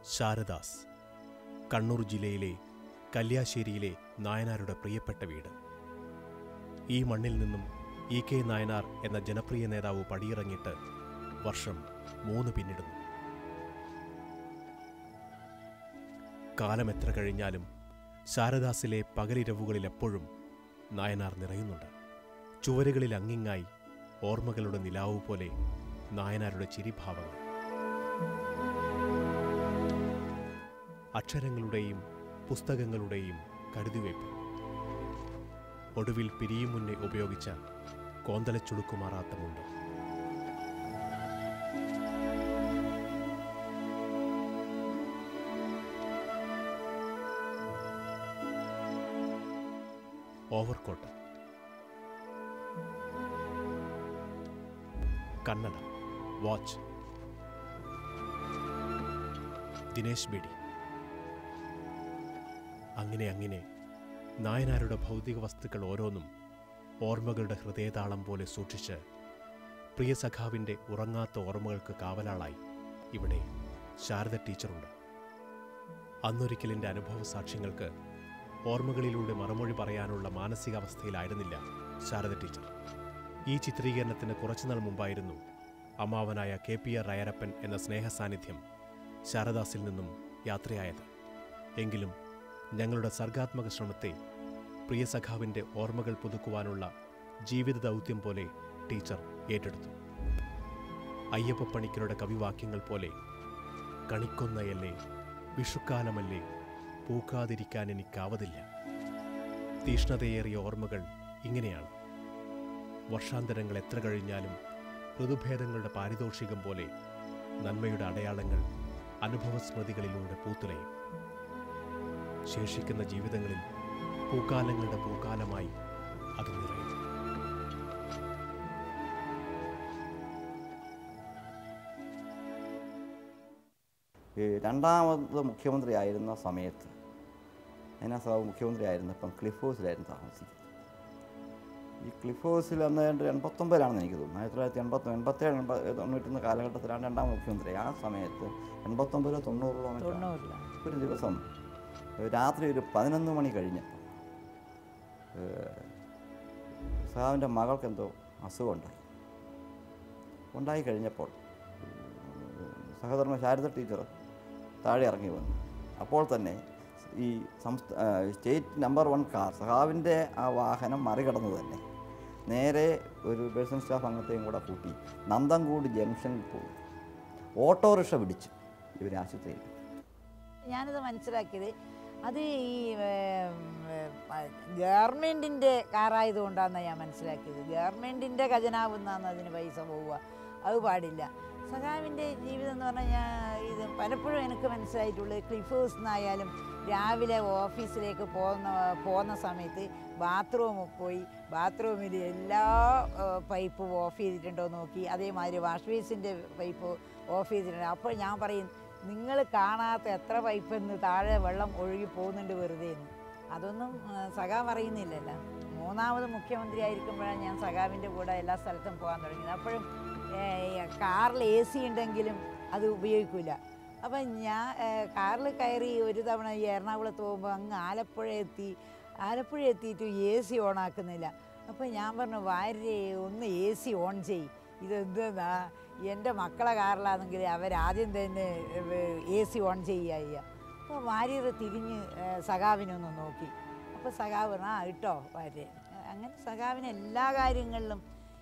ശാരദാസ്, കണ്ണൂർ ജില്ലയിലെ കല്യാശ്ശേരിയിലെ നായനാരുടെ പ്രിയപ്പെട്ട വീട്. ഈ മണ്ണിൽ നിന്നും EK നായനാർ എന്ന ജനപ്രിയ നേതാവ് പടിയിറങ്ങിയിട്ട് വർഷം 3 പിന്നിടുന്നു. കാലം എത്ര കഴിഞ്ഞാലും ശാരദാസിലെ പകലിരവുകളിൽ എപ്പോഴും നായനാർ നിറയുന്നുണ്ട്. ചുവരുകളിൽ അങ്ങിങ്ങായി ഓർമ്മകളുടെ നിലാവു പോലെ നായനാരുടെ ചിരിഭാവങ്ങൾ. അക്ഷരങ്ങളുടെയും പുസ്തകങ്ങളുടെയും കരുതിവയ്പ്. ഒടുവിൽ പിരിയും മുന്നേ ഉപയോഗിച്ച കോന്തലച്ചുളുക്കുമാറാത്ത മുണ്ട്. ഓവർകോട്ട്, കണ്ണട, വാച്ച്, ദിനേശ് ബേഡി. അങ്ങനെ നായനാരുടെ ഭൗതിക വസ്തുക്കൾ ഓരോന്നും ഓർമ്മകളുടെ ഹൃദയതാളം പോലെ സൂക്ഷിച്ച് പ്രിയ സഖാവിൻ്റെ ഉറങ്ങാത്ത ഓർമ്മകൾക്ക് കാവലാളായി ഇവിടെ ശാരദ ടീച്ചറുണ്ട്. അന്നൊരിക്കലിൻ്റെ അനുഭവ സാക്ഷ്യങ്ങൾക്ക് ഓർമ്മകളിലൂടെ മറുമൊഴി പറയാനുള്ള മാനസികാവസ്ഥയിലായിരുന്നില്ല ശാരദ ടീച്ചർ. ഈ ചിത്രീകരണത്തിന് കുറച്ചുനാൾ മുമ്പായിരുന്നു അമ്മാവനായ KPR അയ്യരപ്പൻ എന്ന സ്നേഹസാന്നിധ്യം ശാരദാസിൽ നിന്നും യാത്രയായത്. എങ്കിലും ഞങ്ങളുടെ സർഗാത്മക ശ്രമത്തെ പ്രിയ സഖാവിൻ്റെ ഓർമ്മകൾ പുതുക്കുവാനുള്ള ജീവിത ദൗത്യം പോലെ ടീച്ചർ ഏറ്റെടുത്തു. അയ്യപ്പ പണിക്കരുടെ കവിവാക്യങ്ങൾ പോലെ കണിക്കൊന്നയല്ലേ, വിഷുക്കാലമല്ലേ, പൂക്കാതിരിക്കാൻ എനിക്കാവതില്ല. തീഷ്ണതയേറിയ ഓർമ്മകൾ ഇങ്ങനെയാണ്. വർഷാന്തരങ്ങൾ എത്ര കഴിഞ്ഞാലും ഋതുഭേദങ്ങളുടെ പാരിതോഷികം പോലെ നന്മയുടെ അടയാളങ്ങൾ അനുഭവസ്മൃതികളിലൂടെ പൂത്തുലയും. ശേഷിക്കുന്ന ജീവിതങ്ങളിൽ പൂക്കാലങ്ങളുടെ പൂക്കാലമായി അത് നിറയും. രണ്ടാമത് മുഖ്യമന്ത്രിയായിരുന്ന സമയത്ത് മുഖ്യമന്ത്രിയായിരുന്നപ്പം ക്ലിഫ് ഹൗസിലായിരുന്നു താമസിക്കുന്നത്. ഈ ക്ലിഫ് ഹൗസിൽ അന്ന് 89-ലാണെന്ന് എനിക്ക് തോന്നുന്നു. 1987-91 കാലഘട്ടത്തിലാണ് രണ്ടാമത് മുഖ്യമന്ത്രി. ആ സമയത്ത് 89-90 ഒരു ദിവസം രാത്രി ഒരു 11 മണി കഴിഞ്ഞപ്പോൾ സഖാവിൻ്റെ മകൾക്ക് എന്തോ അസുഖം ഉണ്ടായി കഴിഞ്ഞപ്പോൾ സഹധർമ്മ ശാരദ ടീച്ചർ താഴെ ഇറങ്ങി വന്നു. അപ്പോൾ തന്നെ ഈ സ്റ്റേറ്റ് നമ്പർ 1 കാർ സഖാവിൻ്റെ ആ വാഹനം മറികടന്ന് തന്നെ നേരെ ഒരു പേഴ്സണൽ സ്റ്റാഫ് അംഗത്തെയും കൂടെ കൂട്ടി നന്തൻകൂട് ജംഗ്ഷനിൽ പോയി ഓട്ടോറിക്ഷ പിടിച്ച് ഇവർ ആശുപത്രിയിൽ. ഞാനിത് മനസ്സിലാക്കിയത് അത് ഈ ഗവൺമെൻറ്റിൻ്റെ കാറായതുകൊണ്ടാണെന്നാണ് ഞാൻ മനസ്സിലാക്കിയത്. ഗവൺമെൻറ്റിൻ്റെ ഖജനാവെന്നാണ് അതിന് പൈസ പോവുക, അത് പാടില്ല. സഖാവിൻ്റെ ജീവിതം എന്ന് പറഞ്ഞാൽ ഇത് പലപ്പോഴും എനിക്ക് മനസ്സിലായിട്ടുള്ളത് ക്ലിഫ് ഹൗസിൽ നിന്നായാലും രാവിലെ ഓഫീസിലേക്ക് പോകുന്ന സമയത്ത് ബാത്റൂമിൽ പോയി ബാത്റൂമിൽ എല്ലാ പൈപ്പും ഓഫ് ചെയ്തിട്ടുണ്ടോ നോക്കി, അതേമാതിരി വാഷ് ബേസിൻ്റെ പൈപ്പ് ഓഫ് ചെയ്തിട്ടുണ്ട്. അപ്പോൾ ഞാൻ പറയും, നിങ്ങൾ കാണാത്ത എത്ര പൈപ്പെന്ന് താഴെ വെള്ളം ഒഴുകി പോകുന്നുണ്ട് വെറുതെ എന്ന്. അതൊന്നും സഖാവ് അറിയുന്നില്ലല്ലോ. മൂന്നാമത് മുഖ്യമന്ത്രി ആയിരിക്കുമ്പോഴാണ് ഞാൻ സഖാവിൻ്റെ കൂടെ എല്ലാ സ്ഥലത്തും പോകാൻ തുടങ്ങിയത്. അപ്പോഴും കാറിൽ AC ഉണ്ടെങ്കിലും അത് ഉപയോഗിക്കില്ല. അപ്പം ഞാൻ കാറിൽ കയറി ഒരു തവണ ഈ എറണാകുളത്ത് പോകുമ്പോൾ അങ്ങ് ആലപ്പുഴ എത്തിയിട്ട് AC ഓണാക്കുന്നില്ല. അപ്പം ഞാൻ പറഞ്ഞു, വാര്യ ഒന്ന് AC ഓൺ ചെയ്യ്, ഇതെന്താ എൻ്റെ മക്കളെ കാറിലാണെങ്കിൽ അവരാദ്യം തന്നെ AC ഓൺ ചെയ്യുക. അപ്പോൾ വാര്യർ തിരിഞ്ഞ് സഖാവിനൊന്ന് നോക്കി. അപ്പോൾ സഖാവ് പറഞ്ഞു, ഇട്ടോ വാര്യ. അങ്ങനെ സഖാവിന് എല്ലാ കാര്യങ്ങളിലും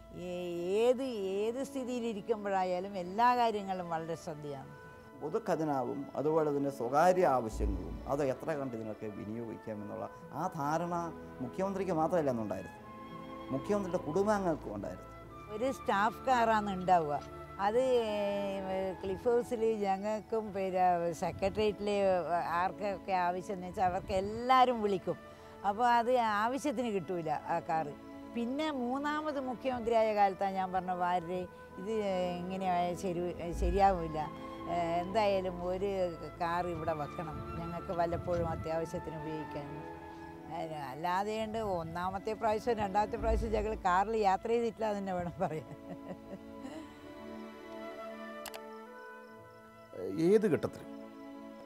ഏത് സ്ഥിതിയിലിരിക്കുമ്പോഴായാലും എല്ലാ കാര്യങ്ങളും വളരെ ശ്രദ്ധയാണ്. പൊതുഖജനാവും അതുപോലെ തന്നെ സ്വകാര്യ ആവശ്യങ്ങളും അത് എത്ര കണ്ട് ഇതിനൊക്കെ വിനിയോഗിക്കാമെന്നുള്ള ആ ധാരണ മുഖ്യമന്ത്രിക്ക് മാത്രമല്ല എന്നുണ്ടായിരുന്നു, മുഖ്യമന്ത്രിയുടെ കുടുംബാംഗങ്ങൾക്കും ഉണ്ടായിരുന്നു. ഒരു സ്റ്റാഫ് കാറാണ് ഉണ്ടാവുക. അത് ക്ലിഫ് ഹൗസിൽ ഞങ്ങൾക്കും പിന്നെ സെക്രട്ടേറിയറ്റിൽ ആർക്കൊക്കെ ആവശ്യം എന്ന് വെച്ചാൽ അവർക്ക് എല്ലാവരും വിളിക്കും. അപ്പോൾ അത് ആവശ്യത്തിന് കിട്ടൂല ആ കാറ്. പിന്നെ മൂന്നാമത് മുഖ്യമന്ത്രിയായ കാലത്താണ് ഞാൻ പറഞ്ഞ, വാര്യ ഇത് എങ്ങനെയായാലും ശരിയാവില്ല, എന്തായാലും ഒരു കാർ ഇവിടെ വെക്കണം, ഞങ്ങൾക്ക് വല്ലപ്പോഴും അത്യാവശ്യത്തിന് ഉപയോഗിക്കാൻ. അല്ലാതെ കൊണ്ട് ഒന്നാമത്തെ പ്രാവശ്യം രണ്ടാമത്തെ പ്രാവശ്യം ഞങ്ങൾ കാറിൽ യാത്ര ചെയ്തിട്ടില്ല തന്നെ വേണം പറയാൻ. ഏത് ഘട്ടത്തിലും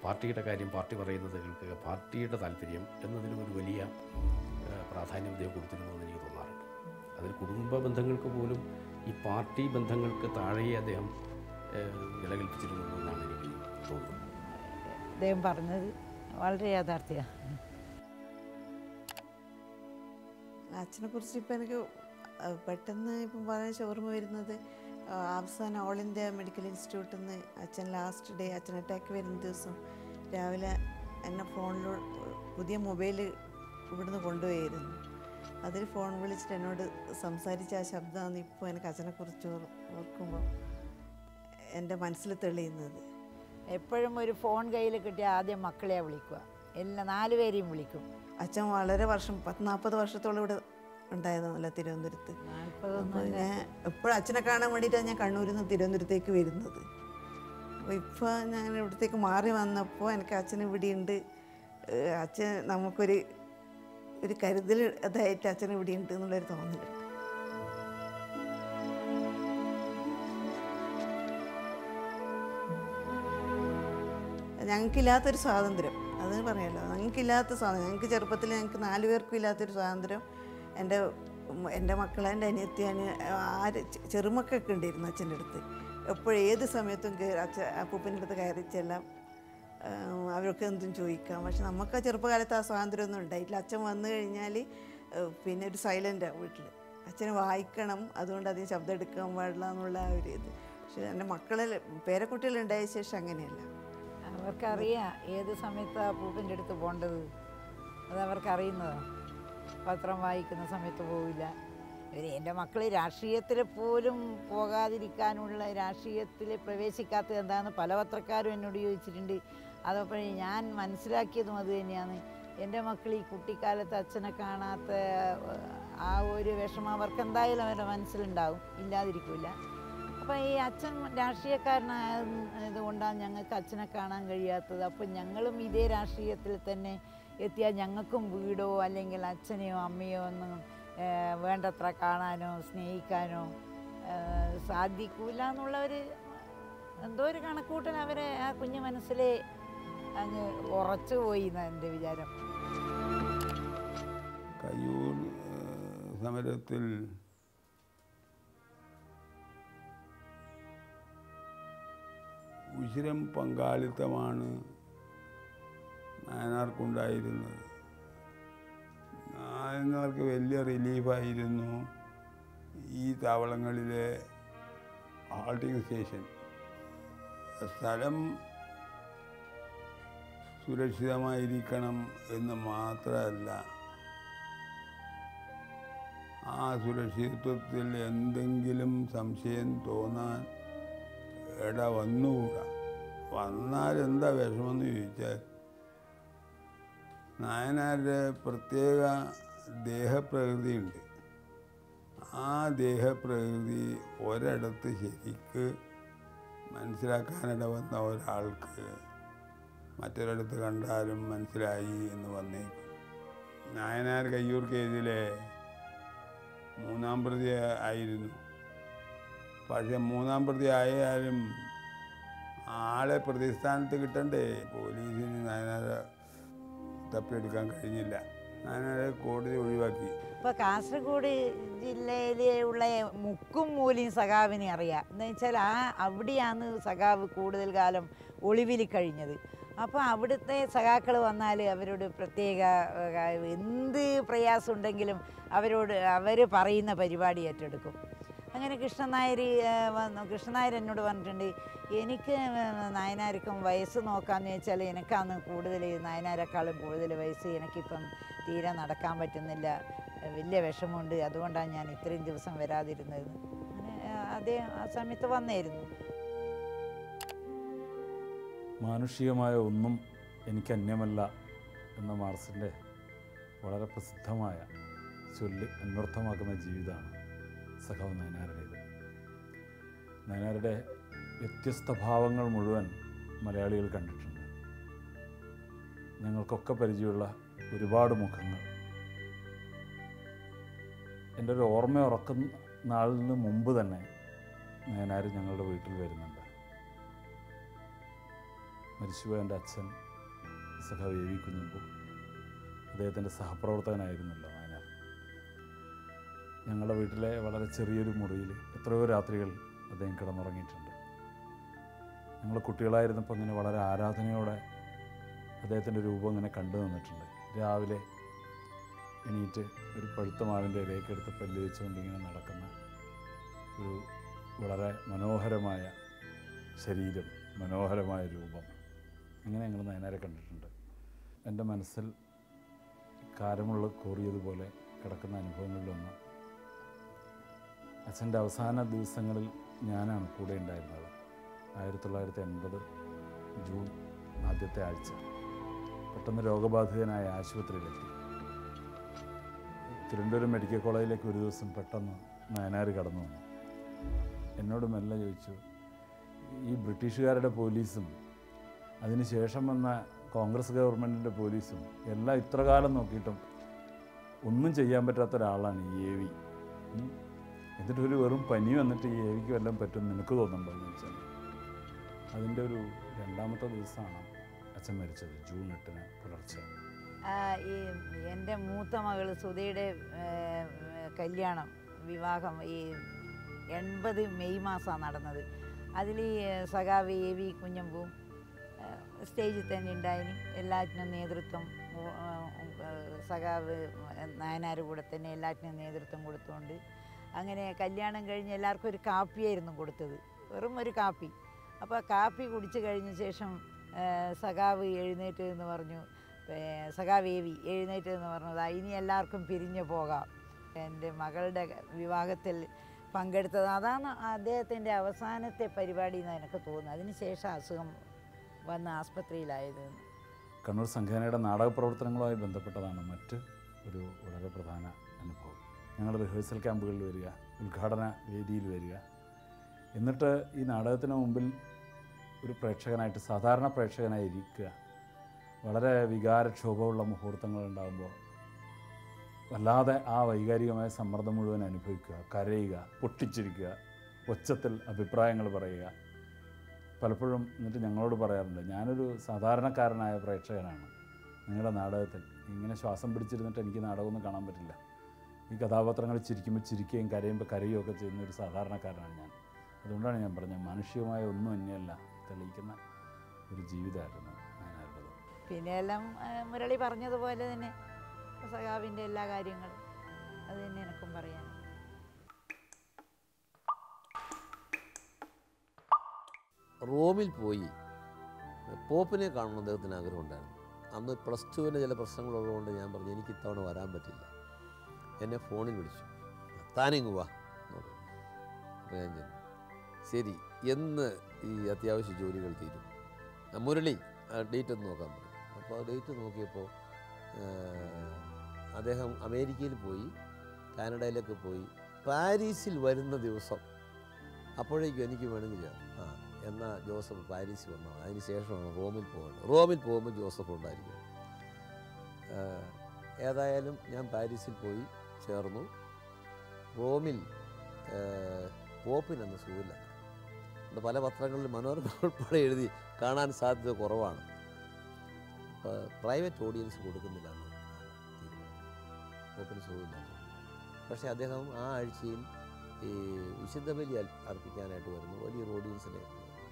പാർട്ടിയുടെ കാര്യം പാർട്ടി പറയുന്നത് കേൾക്കുക, പാർട്ടിയുടെ താല്പര്യം എന്നതിലും ഒരു വലിയ പ്രാധാന്യം അദ്ദേഹം കൊടുത്തിരുന്നു എന്ന് എനിക്ക് തോന്നാറുണ്ട്. അതിൽ കുടുംബ ബന്ധങ്ങൾക്ക് പോലും ഈ പാർട്ടി ബന്ധങ്ങൾക്ക് താഴെ അദ്ദേഹം വില കൽപ്പിച്ചിരുന്നു എന്നാണ് എനിക്ക് തോന്നുന്നത്. അദ്ദേഹം പറഞ്ഞത് വളരെ യാഥാർത്ഥ്യമാണ്. അച്ഛനെക്കുറിച്ച് ഇപ്പം എനിക്ക് പെട്ടെന്ന് ഇപ്പം പറയാൻ ഓർമ്മ വരുന്നത്, അവസാനം ഓൾ ഇന്ത്യ മെഡിക്കൽ ഇൻസ്റ്റിറ്റ്യൂട്ടിൽ നിന്ന് അച്ഛൻ ലാസ്റ്റ് ഡേ അച്ഛൻ അറ്റാക്ക് വരുന്ന ദിവസം രാവിലെ എന്നെ ഫോണിലൂടെ പുതിയ മൊബൈൽ ഇവിടുന്ന് കൊണ്ടുപോയിരുന്നു. അതിൽ ഫോൺ വിളിച്ചിട്ട് എന്നോട് സംസാരിച്ച ആ ശബ്ദമാണ് ഇപ്പോൾ എനിക്ക് അച്ഛനെക്കുറിച്ച് ഓർക്കുമ്പോൾ എൻ്റെ മനസ്സിൽ തെളിയുന്നത്. എപ്പോഴും ഒരു ഫോൺ കയ്യിൽ കിട്ടിയാൽ ആദ്യം മക്കളെ വിളിക്കുക, എല്ലാ 4 പേരെയും വിളിക്കും. അച്ഛൻ വളരെ വർഷം 40 വർഷത്തോളം ഇവിടെ ഉണ്ടായതല്ല തിരുവനന്തപുരത്ത്. അപ്പോൾ ഞാൻ എപ്പോഴും അച്ഛനെ കാണാൻ വേണ്ടിയിട്ടാണ് ഞാൻ കണ്ണൂരിൽ നിന്ന് തിരുവനന്തപുരത്തേക്ക് വരുന്നത്. അപ്പോൾ ഇപ്പോൾ ഞാൻ ഇവിടത്തേക്ക് മാറി വന്നപ്പോൾ എനിക്ക് അച്ഛൻ ഇവിടെയുണ്ട്, അച്ഛൻ നമുക്കൊരു കരുതൽ അതായിട്ട് അച്ഛൻ ഇവിടെയുണ്ട് എന്നുള്ളൊരു തോന്നലുണ്ട്. ഞങ്ങൾക്കില്ലാത്തൊരു സ്വാതന്ത്ര്യം, അത് പറയാമല്ലോ, ഞങ്ങൾക്കില്ലാത്ത സ്വാതന്ത്ര്യം, ഞങ്ങൾക്ക് ചെറുപ്പത്തിൽ ഞങ്ങൾക്ക് 4 പേർക്കും ഇല്ലാത്തൊരു സ്വാതന്ത്ര്യം എൻ്റെ മക്കളെ, എൻ്റെ അനിയത്തി, ചെറുമക്കൊക്കെ ഉണ്ടായിരുന്നു അച്ഛൻ്റെ അടുത്ത്. എപ്പോഴും ഏത് സമയത്തും അപ്പൂപ്പൻ്റെ അടുത്ത് കയറി ചെല്ലാം, അവരൊക്കെ എന്തും ചോദിക്കാം. പക്ഷെ നമുക്ക് ആ ചെറുപ്പകാലത്ത് ആ സ്വാതന്ത്ര്യമൊന്നും ഉണ്ടായിട്ടില്ല. അച്ഛൻ വന്നു കഴിഞ്ഞാൽ പിന്നെ ഒരു സൈലൻ്റാണ് വീട്ടിൽ. അച്ഛന് വായിക്കണം, അതുകൊണ്ട് അധികം ശബ്ദം എടുക്കാൻ പാടില്ല എന്നുള്ള ആ ഒരു ഇത്. പക്ഷെ എൻ്റെ പേരക്കുട്ടികളുണ്ടായ ശേഷം അങ്ങനെയല്ല. അവർക്കറിയാം ഏത് സമയത്താണ് അപ്പൂപ്പൻ്റെ അടുത്ത് പോകേണ്ടത്, അത് അവർക്കറിയുന്നതാണ്. പത്രം വായിക്കുന്ന സമയത്ത് പോവില്ല. എൻ്റെ മക്കൾ രാഷ്ട്രീയത്തിൽ പോലും പോകാതിരിക്കാനുള്ള, രാഷ്ട്രീയത്തിൽ പ്രവേശിക്കാത്തത് എന്താണെന്ന് പല പത്രക്കാരും എന്നോട് ചോദിച്ചിട്ടുണ്ട്. അതപ്പോഴേ ഞാൻ മനസ്സിലാക്കിയതും അത് തന്നെയാണ്. എൻ്റെ മക്കൾ ഈ കുട്ടിക്കാലത്ത് അച്ഛനെ കാണാത്ത ആ ഒരു വിഷമം അവർക്ക് എന്തായാലും അവരുടെ മനസ്സിലുണ്ടാവും, ഇല്ലാതിരിക്കില്ല. അപ്പോൾ ഈ അച്ഛൻ രാഷ്ട്രീയക്കാരനായതുകൊണ്ടാണ് ഞങ്ങൾക്ക് അച്ഛനെ കാണാൻ കഴിയാത്തത്. അപ്പോൾ ഞങ്ങളും ഇതേ രാഷ്ട്രീയത്തിൽ തന്നെ എത്തിയാൽ ഞങ്ങൾക്കും വീടോ അല്ലെങ്കിൽ അച്ഛനെയോ അമ്മയോ ഒന്നും വേണ്ടത്ര കാണാനോ സ്നേഹിക്കാനോ സാധിക്കില്ല എന്നുള്ളൊരു എന്തോ ഒരു കണക്കൂട്ടൽ അവരെ ആ കുഞ്ഞു മനസ്സിലെ അങ്ങ് ഉറച്ചു പോയി എന്നാണ് എൻ്റെ വിചാരം. കയ്യൂർ സമരത്തിൽ ഉശിരം പങ്കാളിത്തമാണ് നായനാർക്കുണ്ടായിരുന്നത്. നായനാർക്ക് വലിയ റിലീഫായിരുന്നു ഈ താവളങ്ങളിലെ ഹാൾട്ടിംഗ് സ്റ്റേഷൻ. സ്ഥലം സുരക്ഷിതമായിരിക്കണം എന്ന് മാത്രമല്ല, ആ സുരക്ഷിതത്വത്തിൽ എന്തെങ്കിലും സംശയം തോന്നാൻ ഇട വന്നുകൂടാ. വന്നാൽ എന്താ വിഷമെന്ന് ചോദിച്ചാൽ, നായനാരുടെ പ്രത്യേക ദേഹപ്രകൃതിയുണ്ട്. ആ ദേഹപ്രകൃതി ഒരിടത്ത് ശരിക്ക് മനസ്സിലാക്കാനിട വന്ന ഒരാൾക്ക് മറ്റൊരിടത്ത് കണ്ടാലും മനസ്സിലായി എന്ന് വന്നേക്കും. നായനാർ കയ്യൂർ കേസിലെ 3-ാം പ്രതി ആയിരുന്നു. പക്ഷെ 3-ാം പ്രതി ആയാലും ആളെ പ്രതിസ്ഥാനത്ത് കിട്ടണ്ടേ. പോലീസിന് നായനാരെ തപ്പിയെടുക്കാൻ കഴിഞ്ഞില്ല. നായനാരെ കോടതി ഒഴിവാക്കി. ഇപ്പോൾ കാസർഗോഡ് ജില്ലയിലുള്ള മുക്കും മൂലയും സഖാവിനെ അറിയാം. എന്ന് വെച്ചാൽ അവിടെയാണ് സഖാവ് കൂടുതൽ കാലം ഒളിവിൽ കഴിഞ്ഞത്. അപ്പോൾ അവിടുത്തെ സഖാക്കൾ വന്നാൽ അവരോട് പ്രത്യേക എന്ത് പ്രയാസം ഉണ്ടെങ്കിലും അവർ പറയുന്ന പരിപാടി ഏറ്റെടുക്കും. അങ്ങനെ കൃഷ്ണൻ നായർ എന്നോട് പറഞ്ഞിട്ടുണ്ട്, എനിക്ക് നായനാർക്കും വയസ്സ് നോക്കാമെന്ന് വെച്ചാൽ എനിക്കാണ് കൂടുതൽ, നായനാരെക്കാളും കൂടുതൽ വയസ്സ്, എനിക്കിപ്പം തീരെ നടക്കാൻ പറ്റുന്നില്ല, വലിയ വിഷമമുണ്ട്, അതുകൊണ്ടാണ് ഞാൻ ഇത്രയും ദിവസം വരാതിരുന്നത്. അങ്ങനെ അദ്ദേഹം ആ സമയത്ത് വന്നായിരുന്നു. മാനുഷികമായ ഒന്നും എനിക്ക് അന്യമല്ല എന്ന മാർക്സിൻ്റെ വളരെ പ്രസിദ്ധമായ ചൊല്ല് അന്വർത്ഥമാക്കുന്ന ജീവിതമാണ് സഖാവ് നായനാരുടേത്. നായനാരുടെ വ്യത്യസ്ത ഭാവങ്ങൾ മുഴുവൻ മലയാളികൾ കണ്ടിട്ടുണ്ട്. ഞങ്ങൾക്കൊക്കെ പരിചയമുള്ള ഒരുപാട് മുഖങ്ങൾ. എൻ്റെ ഒരു ഓർമ്മ ഉറക്കുന്ന നാളിന് മുമ്പ് തന്നെ നായനാർ ഞങ്ങളുടെ വീട്ടിൽ വരുന്നുണ്ട്. മരിച്ചുപോയ എൻ്റെ അച്ഛൻ സഖാവ് എ വി കുഞ്ഞമ്പു, അദ്ദേഹത്തിൻ്റെ സഹപ്രവർത്തകനായിരുന്നല്ലോ നായനാർ. ഞങ്ങളുടെ വീട്ടിലെ വളരെ ചെറിയൊരു മുറിയിൽ എത്രയോ രാത്രികൾ അദ്ദേഹം കിടന്നുറങ്ങിയിട്ടുണ്ട്. ഞങ്ങൾ കുട്ടികളായിരുന്നപ്പോൾ ഇങ്ങനെ വളരെ ആരാധനയോടെ അദ്ദേഹത്തിൻ്റെ രൂപം ഇങ്ങനെ കണ്ടു നിന്നിട്ടുണ്ട്. രാവിലെ എണീറ്റ് ഒരു പഴുത്ത മാവിൻ്റെ ഇലയൊക്കെ എടുത്ത് പല്ല് വെച്ചുകൊണ്ട് ഇങ്ങനെ നടക്കുന്ന ഒരു വളരെ മനോഹരമായ ശരീരം, മനോഹരമായ രൂപം, അങ്ങനെ ഞങ്ങൾ നയനാരെ കണ്ടിട്ടുണ്ട്. എൻ്റെ മനസ്സിൽ കാരമുള്ള കോറിയതുപോലെ കിടക്കുന്ന അനുഭവങ്ങളിലൊന്ന്, അച്ഛൻ്റെ അവസാന ദിവസങ്ങളിൽ ഞാനാണ് കൂടെ ഉണ്ടായിരുന്നത്. 1980 ജൂൺ ആദ്യത്തെ ആഴ്ച പെട്ടെന്ന് രോഗബാധിതനായ ആശുപത്രിയിലെത്തി. തിരുവനന്തപുരം മെഡിക്കൽ കോളേജിലേക്ക് ഒരു ദിവസം പെട്ടെന്ന് നയനാർ കടന്നു വന്നു. എന്നോട് മെല്ലെ ചോദിച്ചു, ഈ ബ്രിട്ടീഷുകാരുടെ പോലീസും അതിനുശേഷം വന്ന കോൺഗ്രസ് ഗവൺമെൻറ്റിൻ്റെ പോലീസും എല്ലാം ഇത്ര കാലം നോക്കിയിട്ടും ഒന്നും ചെയ്യാൻ പറ്റാത്ത ഒരാളാണ് ഈ എ വി. എന്നിട്ടൊരു വെറും പനി വന്നിട്ട് ഈ എ വിക്ക് വല്ലതും പറ്റും നിനക്ക് തോന്നുന്നുണ്ടോ എന്ന് ചോദിച്ചാൽ, അതിൻ്റെ ഒരു 2ാമത്തെ ദിവസമാണ് അച്ഛൻ മരിച്ചത്, ജൂൺ 8 പുലർച്ചെ. ഈ എൻ്റെ മൂത്ത മകൾ സുധയുടെ കല്യാണം, വിവാഹം ഈ 80 മെയ് മാസമാണ് നടന്നത്. അതിൽ ഈ സഖാവ് എ വി കുഞ്ഞമ്പും സ്റ്റേജിൽ തന്നെ ഉണ്ടായിന്. എല്ലാറ്റിനും നേതൃത്വം സഖാവ് നായനാർ കൂടെ തന്നെ എല്ലാറ്റിനും നേതൃത്വം കൊടുത്തുകൊണ്ട് അങ്ങനെ കല്യാണം കഴിഞ്ഞ് എല്ലാവർക്കും ഒരു കാപ്പിയായിരുന്നു കൊടുത്തത്, വെറും ഒരു കാപ്പി. അപ്പോൾ കാപ്പി കുടിച്ച് കഴിഞ്ഞ ശേഷം സഖാവ് എഴുന്നേറ്റ് എന്ന് പറഞ്ഞു, സഖാവ് എ വി എഴുന്നേറ്റ് എന്ന് പറഞ്ഞത്, ഇനി എല്ലാവർക്കും പിരിഞ്ഞു പോകാം. എൻ്റെ മകളുടെ വിവാഹത്തിൽ പങ്കെടുത്തത് അതാണ് അദ്ദേഹത്തിൻ്റെ അവസാനത്തെ പരിപാടി എന്ന് എനിക്ക് തോന്നുന്നു. അതിനുശേഷം അസുഖം വന്ന് ആസ്പത്രിയിലായത്. കണ്ണൂർ സംഘടനയുടെ നാടക പ്രവർത്തനങ്ങളുമായി ബന്ധപ്പെട്ടതാണ് മറ്റ് ഒരു വളരെ പ്രധാന അനുഭവം. ഞങ്ങൾ റിഹേഴ്സൽ ക്യാമ്പുകളിൽ വരിക, ഉദ്ഘാടന വേദിയിൽ വരിക, എന്നിട്ട് ഈ നാടകത്തിന് മുമ്പിൽ ഒരു പ്രേക്ഷകനായിട്ട്, സാധാരണ പ്രേക്ഷകനായി ഇരിക്കുക. വളരെ വികാരക്ഷോഭമുള്ള മുഹൂർത്തങ്ങൾ ഉണ്ടാകുമ്പോൾ വല്ലാതെ ആ വൈകാരികമായ സമ്മർദ്ദം മുഴുവൻ അനുഭവിക്കുക, കരയുക, പൊട്ടിച്ചിരിക്കുക, ഒച്ചത്തിൽ അഭിപ്രായങ്ങൾ പറയുക. പലപ്പോഴും എന്നിട്ട് ഞങ്ങളോട് പറയാറുണ്ട്, ഞാനൊരു സാധാരണക്കാരനായ പ്രേക്ഷകനാണ് നിങ്ങളുടെ നാടകത്തിൽ, ഇങ്ങനെ ശ്വാസം പിടിച്ചിരുന്നിട്ട് എനിക്ക് നാടകമൊന്നും കാണാൻ പറ്റില്ല. ഈ കഥാപാത്രങ്ങൾ ചിരിക്കുമ്പോൾ ചിരിക്കുകയും കരയുമ്പോൾ കരയുകയൊക്കെ ചെയ്യുന്ന ഒരു സാധാരണക്കാരനാണ് ഞാൻ. അതുകൊണ്ടാണ് ഞാൻ പറഞ്ഞത്, മാനുഷികമായ ഒന്നും അന്യമല്ല തെളിയിക്കുന്ന ഒരു ജീവിതമായിരുന്നു നായനാരുടേത്. പിന്നെ എല്ലാം മുരളി പറഞ്ഞതുപോലെ തന്നെ സഖാവിൻ്റെ എല്ലാ കാര്യങ്ങളും അത് തന്നെ എനിക്കും പറയാൻ. റോമിൽ പോയി പോപ്പിനെ കാണണം അദ്ദേഹത്തിന് ആഗ്രഹമുണ്ടായിരുന്നു. അന്ന് +2 ചില പ്രശ്നങ്ങളുള്ളതുകൊണ്ട് ഞാൻ പറഞ്ഞു എനിക്ക് ഇത്തവണ വരാൻ പറ്റില്ല. എന്നെ ഫോണിൽ വിളിച്ചു, താനിങ്ങ് വാ. അപ്പോൾ ഞാൻ ചെന്നു. ശരി, എന്ന് ഈ അത്യാവശ്യ ജോലികൾ തീരും, മുരളി ഡേറ്റ് ഒന്ന് നോക്കാൻ പറഞ്ഞു. അപ്പോൾ ആ ഡേറ്റ് നോക്കിയപ്പോൾ അദ്ദേഹം അമേരിക്കയിൽ പോയി, കാനഡയിലേക്ക് പോയി, പാരീസിൽ വരുന്ന ദിവസം. അപ്പോഴേക്കും എനിക്ക് വേണമെങ്കിൽ എന്നാൽ ജോസഫ് പാരീസിൽ വന്നാൽ അതിന് ശേഷമാണ് റോമിൽ പോകേണ്ടത്. റോമിൽ പോകുമ്പോൾ ജോസഫ് ഉണ്ടായിരിക്കും. ഏതായാലും ഞാൻ പാരീസിൽ പോയി ചേർന്നു. റോമിൽ പോപ്പിനെന്ന് സുഖമില്ല. പല പത്രങ്ങളിൽ മനോരമ ഉൾപ്പെടെ എഴുതി കാണാൻ സാധ്യത കുറവാണ്. പ്രൈവറ്റ് ഓഡിയൻസ് കൊടുക്കുന്നില്ല എന്ന് പോപ്പിന് സുഖമില്ല. പക്ഷേ അദ്ദേഹം ആ ആഴ്ചയിൽ ഈ വിശുദ്ധ ബലി അർപ്പിക്കാനായിട്ട് വരുന്നു. വലിയൊരു ഓഡിയൻസിനെ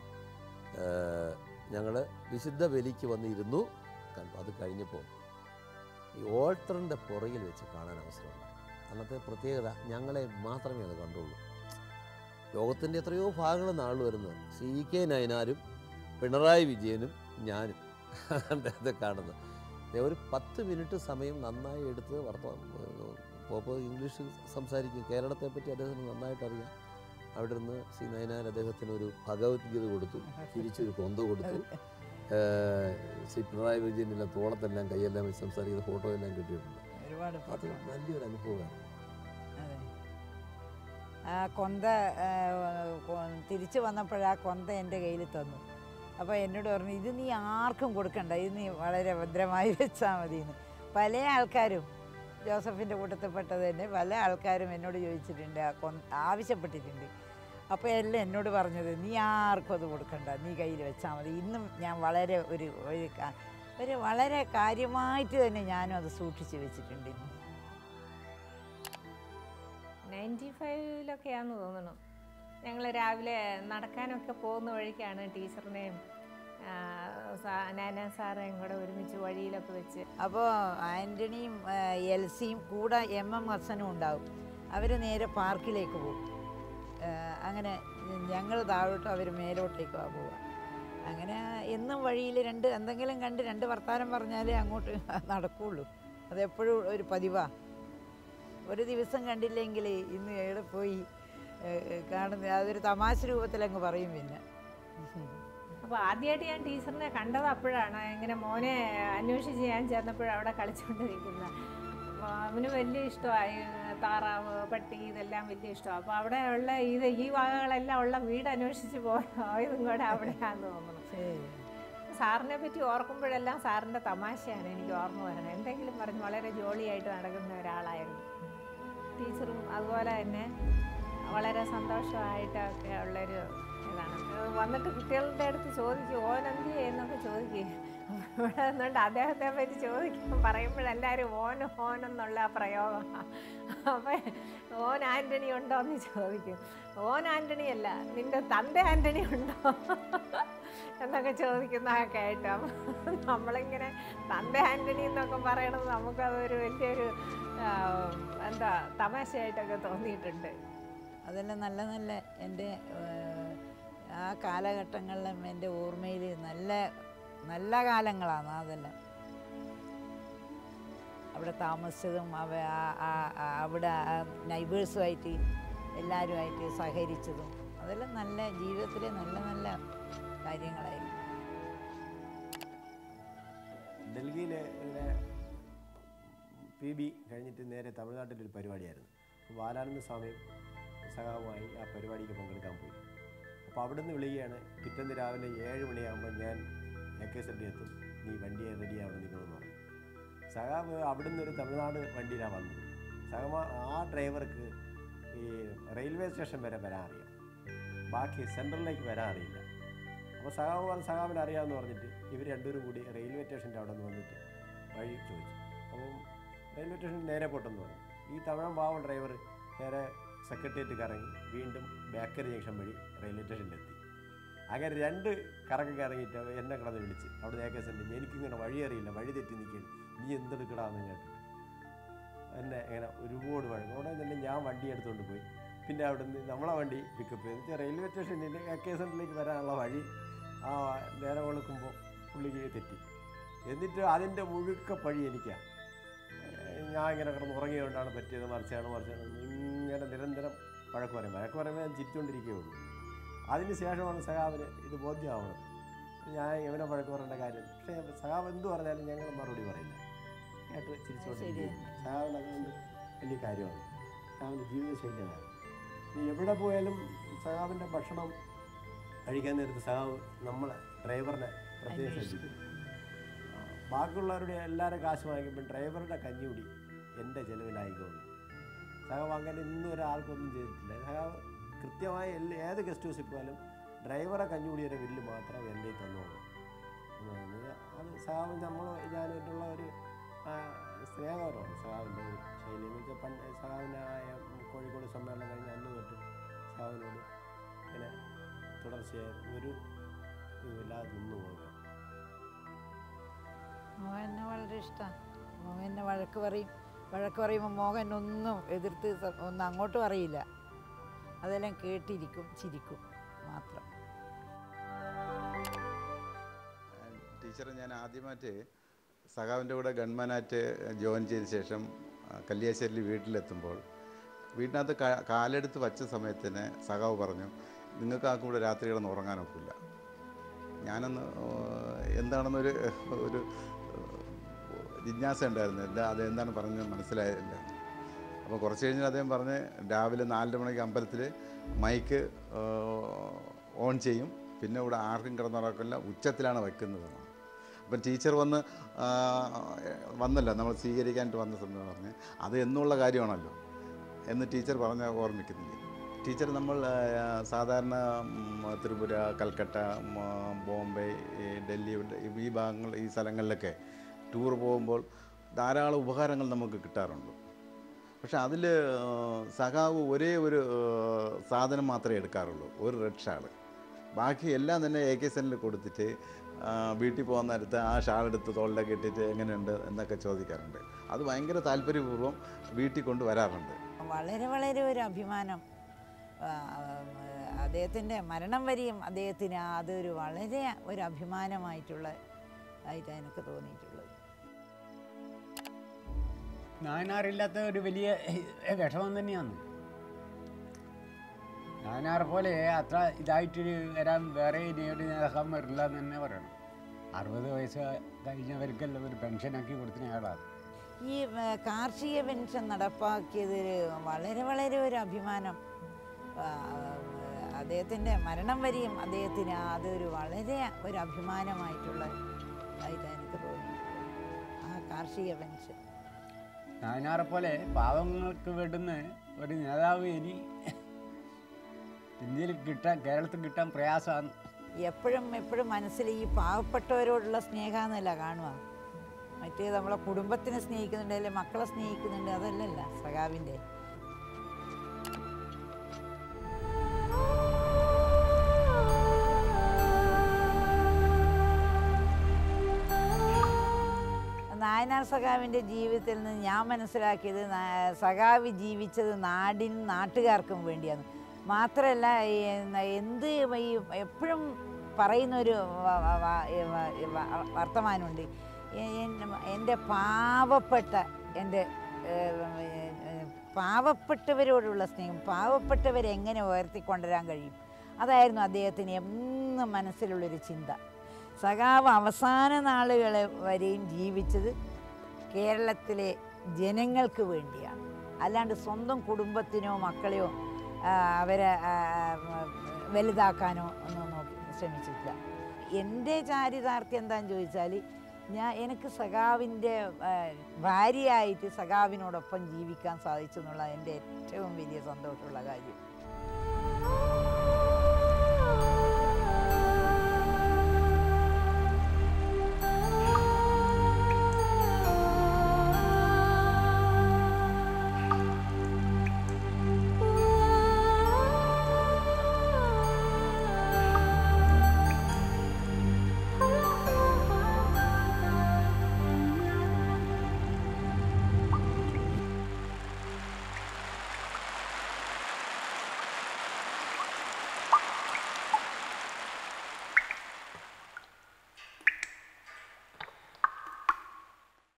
ഞങ്ങൾ വിശുദ്ധ ബലിക്ക് വന്നിരുന്നു കണ്ടു. അത് കഴിഞ്ഞപ്പോൾ ഈ ഓൾട്ടറിൻ്റെ പുറകിൽ വെച്ച് കാണാൻ അവസരമുണ്ട്. അന്നത്തെ പ്രത്യേകത ഞങ്ങളെ മാത്രമേ അത് കണ്ടുള്ളൂ. ലോകത്തിൻ്റെ എത്രയോ ഭാഗങ്ങളിൽ നാൾ വരുന്നത് CK നയനാരും പിണറായി വിജയനും ഞാനും അത് കാണുന്നത്. ഒരു 10 മിനിറ്റ് സമയം നന്നായി എടുത്ത് പോപ്പ് ഇംഗ്ലീഷിൽ സംസാരിക്കും. കേരളത്തെപ്പറ്റി അദ്ദേഹത്തിന് നന്നായിട്ട് അറിയാം. അവിടെ നിന്ന് നയനാർ അദ്ദേഹത്തിന് ഒരു ഭഗവത്ഗീത കൊടുത്തു, തിരിച്ചൊരു കൊന്ത കൊടുത്തു. പിണറായി വിജയനില്ല തോളത്തെല്ലാം കൈയെല്ലാം വെച്ച് സംസാരിക്കുന്ന ഫോട്ടോ എല്ലാം കിട്ടിയിട്ടുണ്ട്. അത് നല്ലൊരു അനുഭവമാണ്. ആ കൊന്ത തിരിച്ചു വന്നപ്പോഴാ കൊന്ത എൻ്റെ കയ്യിൽ തന്നു. അപ്പോൾ എന്നോട് പറഞ്ഞു, ഇത് നീ ആർക്കും കൊടുക്കണ്ട, ഇത് നീ വളരെ ഭദ്രമായി വെച്ചാൽ മതിയെന്ന്. പല ആൾക്കാരും ജോസഫിൻ്റെ കൂട്ടത്തിൽപ്പെട്ടത് തന്നെ പല ആൾക്കാരും എന്നോട് ചോദിച്ചിട്ടുണ്ട്, ആവശ്യപ്പെട്ടിട്ടുണ്ട്. അപ്പോൾ എല്ലാം എന്നോട് പറഞ്ഞത് നീ ആർക്കും അത് കൊടുക്കണ്ട, നീ കയ്യിൽ വെച്ചാൽ മതി. ഇന്നും ഞാൻ വളരെ ഒരു വളരെ കാര്യമായിട്ട് തന്നെ ഞാനും അത് സൂക്ഷിച്ച് വെച്ചിട്ടുണ്ട്. ഇന്ന് 95-ലൊക്കെയാണെന്ന് തോന്നുന്നു. ഞങ്ങൾ രാവിലെ നടക്കാനൊക്കെ പോകുന്ന വഴിക്കാണ് ടീച്ചറിനെയും നാനാ സാറേയും കൂടെ ഒരുമിച്ച് വഴിയിലൊക്കെ വെച്ച്. അപ്പോൾ ആൻ്റണിയും എൽസിയും കൂടെ MM ഹസനും ഉണ്ടാവും. അവർ നേരെ പാർക്കിലേക്ക് പോകും. അങ്ങനെ ഞങ്ങൾ താഴോട്ട്, അവർ മേലോട്ടേക്കാണ് പോവുക. അങ്ങനെ എന്നും വഴിയിൽ എന്തെങ്കിലും കണ്ട് 2 വർത്താനം പറഞ്ഞാലേ അങ്ങോട്ട് നടക്കുകയുള്ളൂ. അതെപ്പോഴും ഒരു പതിവാണ്. ഒരു ദിവസം കണ്ടില്ലെങ്കിൽ ഇന്ന് എവിടെ പോയി കാണുന്ന അതൊരു തമാശ രൂപത്തിലങ്ങ് പറയും. പിന്നെ അപ്പോൾ ആദ്യമായിട്ട് ഞാൻ ടീച്ചറിനെ കണ്ടത് അപ്പോഴാണ്. ഇങ്ങനെ മോനെ അന്വേഷിച്ച് ഞാൻ ചെന്നപ്പോഴും അവിടെ കളിച്ചുകൊണ്ടിരിക്കുന്നത്. അപ്പോൾ അവന് വലിയ ഇഷ്ടമായി താറാവ്, പട്ടി, ഇതെല്ലാം വലിയ ഇഷ്ടമാണ്. അപ്പോൾ അവിടെ ഉള്ള ഈ വകകളെല്ലാം ഉള്ള വീട് അന്വേഷിച്ച് പോയതും കൂടെ അവിടെയാണെന്ന് തോന്നുന്നു. സാറിനെ പറ്റി ഓർക്കുമ്പോഴെല്ലാം സാറിൻ്റെ തമാശയാണ് എനിക്ക് ഓർമ്മ വരണം. എന്തെങ്കിലും പറഞ്ഞ് വളരെ ജോളിയായിട്ട് നടക്കുന്ന ഒരാളായിരുന്നു. ടീച്ചറും അതുപോലെ തന്നെ വളരെ സന്തോഷമായിട്ടൊക്കെ ഉള്ളൊരു ഇതാണ്. വന്നിട്ട് കുട്ടികളുടെ അടുത്ത് ചോദിക്കും ഓനെന്ത് എന്നൊക്കെ ചോദിക്കും. ഇവിടെ നിന്നുകൊണ്ട് അദ്ദേഹത്തെ പറ്റി പറയുമ്പോഴെല്ലാവരും ഓനെന്നുള്ള ആ പ്രയോഗം. അപ്പം ഓൻ ആൻ്റണി ഉണ്ടോ എന്ന് ചോദിക്കും. ഓൻ ആൻ്റണി അല്ല, നിൻ്റെ തൻ്റെ ആൻ്റണി ഉണ്ടോ എന്നൊക്കെ ചോദിക്കുന്നതൊക്കെ ആയിട്ട്. നമ്മളിങ്ങനെ തൻ്റെ ആൻ്റണി എന്നൊക്കെ പറയണത് നമുക്കതൊരു വലിയൊരു തമാശയായിട്ടൊക്കെ തോന്നിയിട്ടുണ്ട്. അതെല്ലാം നല്ല നല്ല എൻ്റെ ആ കാലഘട്ടങ്ങളിലും എൻ്റെ ഓർമ്മയിൽ നല്ല കാലങ്ങളാണ് അതെല്ലാം. അവിടെ താമസിച്ചതും അവിടെ നൈബേഴ്സുമായിട്ട് എല്ലാവരുമായിട്ട് സഹകരിച്ചതും അതെല്ലാം നല്ല ജീവിതത്തിലെ നല്ല കാര്യങ്ങളായിരുന്നു. ഡൽഹിയിലെ PB കഴിഞ്ഞിട്ട് നേരെ തമിഴ്നാട്ടിലൊരു പരിപാടിയായിരുന്നു. ബാലാനന്ദ സ്വാമിയും സഖാവുമായി ആ പരിപാടിക്ക് പങ്കെടുക്കാൻ പോയി. അപ്പോൾ അവിടുന്ന് വിളിക്കുകയാണ്, പിറ്റേന്ന് രാവിലെ 7 മണിയാകുമ്പോൾ ഞാൻ AK-സെൻ്ററിൽ എത്തും, നീ വണ്ടിയെ റെഡിയാവണം നിങ്ങളെന്ന് പറഞ്ഞു. സഖാവ് അവിടുന്ന് ഒരു തമിഴ്നാട് വണ്ടിയിലാണ് വന്നത്. ആ ഡ്രൈവർക്ക് ഈ റെയിൽവേ സ്റ്റേഷൻ വരെ വരാൻ അറിയാം, ബാക്കി സെൻട്രലിലേക്ക് വരാൻ അറിയില്ല. അപ്പോൾ സഖാവിന് അറിയാമെന്ന് പറഞ്ഞിട്ട് ഇവർ രണ്ടുപേരും കൂടി റെയിൽവേ സ്റ്റേഷൻ്റെ അവിടെ നിന്ന് വന്നിട്ട് വഴി ചോദിച്ചു. അപ്പം റെയിൽവേ സ്റ്റേഷനിൽ നേരെ പോട്ടെന്ന് പറഞ്ഞു. ഈ തമിഴൻ പാവം ഡ്രൈവർ നേരെ സെക്രട്ടേറിയറ്റ് കറങ്ങി വീണ്ടും ബേക്കറി ജംഗ്ഷൻ വഴി റെയിൽവേ സ്റ്റേഷനിലെത്തി. അങ്ങനെ 2 കറങ്ങി ഇറങ്ങിയിട്ട് എന്നെ കിടന്ന് വിളിച്ച് അവിടെ AK-സെൻ്ററിൽ എനിക്കിങ്ങനെ വഴി അറിയില്ല, വഴി തെറ്റി നിൽക്കുകയാണ്, നീ എന്തെടുക്കടാന്ന് കേട്ടിട്ട് എന്നെ ഇങ്ങനെ ഒരുപാട് വഴങ്ങും. അവിടെ തന്നെ ഞാൻ വണ്ടി എടുത്തുകൊണ്ട് പോയി. പിന്നെ അവിടെ നിന്ന് നമ്മളെ വണ്ടി പിക്കപ്പ് ചെയ്തിട്ട് റെയിൽവേ സ്റ്റേഷനിൽ AK-സെൻ്ററിലേക്ക് വരാനുള്ള വഴി നേരെ കൊടുക്കുമ്പോൾ പുള്ളിക്ക് തെറ്റി. എന്നിട്ട് അതിൻ്റെ മുഴുക്ക പഴി എനിക്കാണ്. ഞാൻ ഇങ്ങനെ കിടന്ന് ഉറങ്ങിയതുകൊണ്ടാണ് പറ്റിയത്, മറിച്ചാണ് ഇങ്ങനെ നിരന്തരം വഴക്ക് പറയുമ്പോൾ ഞാൻ ചിരിച്ചുകൊണ്ടിരിക്കുകയുള്ളൂ. അതിന് ശേഷമാണ് സഖാവിന് ഇത് ബോധ്യമാവണത്, ഞാൻ ഇവനെ വഴക്ക് പറയേണ്ട കാര്യം. പക്ഷേ സഖാവ് എന്ത് പറഞ്ഞാലും ഞങ്ങൾ മറുപടി പറയില്ല, കേട്ട് ചിരിച്ചുകൊണ്ടിരിക്കും. സഖാവിന് അതുകൊണ്ട് വലിയ കാര്യമാണ്. സഖാവിൻ്റെ ജീവിതശൈലിയാണ്. എവിടെ പോയാലും സഖാവിൻ്റെ ഭക്ഷണം കഴിക്കാൻ നേരത്ത് സഖാവ് നമ്മളെ ഡ്രൈവറിനെ പ്രത്യേകം ശ്രദ്ധിക്കും. ബാക്കിയുള്ളവരുടെ എല്ലാവരും കാശ് വാങ്ങിക്കുമ്പോൾ ഡ്രൈവറുടെ കഞ്ഞികൂടി എൻ്റെ ചിലവിലായിക്കോളൂ. സഖാവ് അങ്ങനെ ഇന്നും ഒരാൾക്കൊന്നും ചെയ്തിട്ടില്ല. സഖാവ് കൃത്യമായി ഏത് ഗസ്റ്റ് ഹൗസിൽ പോയാലും ഡ്രൈവറെ കഞ്ഞുകൂടിയുടെ ബില്ല് മാത്രം എൻ്റെ തന്നോളൂ. അത് സഖാവ് ഞാനായിട്ടുള്ള ഒരു സ്നേഹപരമാണ് സഖാവിൻ്റെ ഒരു ശൈലി. എന്ന് വെച്ചാൽ സഖാവിനായ കോഴിക്കോട് സമ്മേളനം കഴിഞ്ഞ് അന്ന് തൊട്ട് സഖാവിനോട് ഇങ്ങനെ തുടർച്ചയായി ഒരു ഇല്ലാതെ നിന്ന് പോകുക. മോഹനെ വളരെ ഇഷ്ടമാണ്. മോഹനെ വഴക്ക് പറയുമ്പോൾ മോഹൻ ഒന്നും എതിർത്ത് ഒന്നും അങ്ങോട്ട് പറയില്ല. അതെല്ലാം കേട്ടിരിക്കും, ചിരിക്കും മാത്രം. ടീച്ചറെ ഞാൻ ആദ്യമായിട്ട് സഖാവിൻ്റെ കൂടെ ഗവൺമെൻറ്റായിട്ട് ജോയിൻ ചെയ്ത ശേഷം കല്യാശ്ശേരിയിൽ വീട്ടിലെത്തുമ്പോൾ വീട്ടിനകത്ത് കാലെടുത്ത് വച്ച സമയത്തിന് സഖാവ് പറഞ്ഞു, നിങ്ങൾക്ക് ആർക്കും കൂടെ രാത്രി കിടന്ന് ഉറങ്ങാനൊക്കില്ല. ഞാനൊന്ന് എന്താണെന്നൊരു ജിജ്ഞാസ ഉണ്ടായിരുന്നു. അതെന്താണ് പറഞ്ഞത് മനസ്സിലായില്ല. അപ്പോൾ കുറച്ച് കഴിഞ്ഞാൽ അദ്ദേഹം പറഞ്ഞ് രാവിലെ 4 മണിക്ക് അമ്പലത്തിൽ മൈക്ക് ഓൺ ചെയ്യും, പിന്നെ ഇവിടെ ആർക്കും കിടന്നുറക്കില്ല, ഉച്ചത്തിലാണ് വയ്ക്കുന്നതെന്നാണ്. അപ്പം ടീച്ചർ വന്നല്ലോ നമ്മൾ സ്വീകരിക്കാനായിട്ട് വന്ന സമയം പറഞ്ഞ് അത് എന്നുള്ള കാര്യമാണല്ലോ എന്ന് ടീച്ചർ പറഞ്ഞ ഓർമ്മിക്കുന്നില്ലേ. ടീച്ചർ നമ്മൾ സാധാരണ ത്രിപുര, കൽക്കട്ട, ബോംബെ, ഡൽഹി ഈ ഭാഗങ്ങൾ ഈ സ്ഥലങ്ങളിലൊക്കെ ടൂർ പോകുമ്പോൾ ധാരാളം ഉപഹാരങ്ങൾ നമുക്ക് കിട്ടാറുണ്ട്. പക്ഷെ അതിൽ സഖാവ് ഒരേ ഒരു സാധനം മാത്രമേ എടുക്കാറുള്ളൂ, ഒരു റെഡ് ഷാൾ. ബാക്കി എല്ലാം തന്നെ AK കൊടുത്തിട്ട് വീട്ടിൽ പോകുന്ന നേരത്ത് ആ ഷാളെടുത്ത് തോളിലൊക്കെ ഇട്ടിട്ട് എങ്ങനെയുണ്ട് എന്നൊക്കെ ചോദിക്കാറുണ്ട്. അത് ഭയങ്കര താല്പര്യപൂർവ്വം വീട്ടിൽ കൊണ്ട് വരാറുണ്ട്. വളരെ വളരെ ഒരു അഭിമാനം. അദ്ദേഹത്തിൻ്റെ മരണം വരെയും അദ്ദേഹത്തിന് അതൊരു വളരെ ഒരു അഭിമാനമായിട്ടുള്ള ആയിട്ടാണ് എനിക്ക് തോന്നിയിട്ടുള്ളത്. നായനാറില്ലാത്ത ഒരു വലിയ വിഷമം തന്നെയാണ്. നായനാർ പോലെ അത്ര ഇതായിട്ട് വരാൻ വേറെ ഇനിയൊരു നേതാക്കം വരില്ല എന്ന് തന്നെ പറയണം. 60 വയസ്സ് കഴിഞ്ഞവർക്കെല്ലാം ഒരു പെൻഷനാക്കി കൊടുത്തിന് ആളാണ്. ഈ കാർഷിക പെൻഷൻ നടപ്പാക്കിയത് വളരെ വളരെ ഒരു അഭിമാനം. അദ്ദേഹത്തിൻ്റെ മരണം വരെയും അദ്ദേഹത്തിന് അതൊരു വളരെ ഒരു അഭിമാനമായിട്ടുള്ള ആയിട്ടാണ് എനിക്ക് തോന്നിയിട്ടുള്ളത്, ആ കാർഷിക പെൻഷൻ. നായനാറെ പോലെ പാവങ്ങൾക്ക് വേണ്ടുന്ന ഒരു നേതാവ് ഇനി ഇന്ത്യയിൽ കേരളത്തിൽ കിട്ടാൻ പ്രയാസമാണ്. എപ്പോഴും മനസ്സിൽ ഈ പാവപ്പെട്ടവരോടുള്ള സ്നേഹമെന്നല്ല കാണുക. മറ്റേ നമ്മളെ കുടുംബത്തിനെ സ്നേഹിക്കുന്നുണ്ട്, അല്ലെങ്കിൽ മക്കളെ സ്നേഹിക്കുന്നുണ്ട്, അതല്ലല്ല സഖാവിൻ്റെ. നായനാർ സഖാവിൻ്റെ ജീവിതത്തിൽ നിന്ന് ഞാൻ മനസ്സിലാക്കിയത് സഖാവ് ജീവിച്ചത് നാടിനും നാട്ടുകാർക്കും വേണ്ടിയാണ്. മാത്രമല്ല എന്ത് ഈ എപ്പോഴും പറയുന്നൊരു വർത്തമാനമുണ്ട്, എൻ്റെ പാവപ്പെട്ടവരോടുള്ള സ്നേഹം, പാവപ്പെട്ടവരെ എങ്ങനെ ഉയർത്തിക്കൊണ്ടുവരാൻ കഴിയും, അതായിരുന്നു അദ്ദേഹത്തിന് എന്നും മനസ്സിലുള്ളൊരു ചിന്ത. സഖാവ് അവസാന നാളുകളെ വരെയും ജീവിച്ചത് കേരളത്തിലെ ജനങ്ങൾക്ക് വേണ്ടിയാണ്, അല്ലാണ്ട് സ്വന്തം കുടുംബത്തിനോ മക്കളെയോ അവരെ വലുതാക്കാനോ ഒന്നും ശ്രമിച്ചിട്ടില്ല. എൻ്റെ ചാരിതാർത്ഥ്യം എന്താണെന്ന് ചോദിച്ചാൽ, എനിക്ക് സഖാവിൻ്റെ ഭാര്യയായിട്ട് സഖാവിനോടൊപ്പം ജീവിക്കാൻ സാധിച്ചു എന്നുള്ള എൻ്റെ ഏറ്റവും വലിയ സന്തോഷമുള്ള കാര്യം.